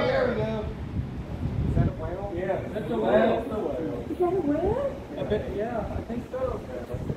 there we go. Is that a whale? Yeah, that's a whale. Is that a whale? I bet, yeah, I think so.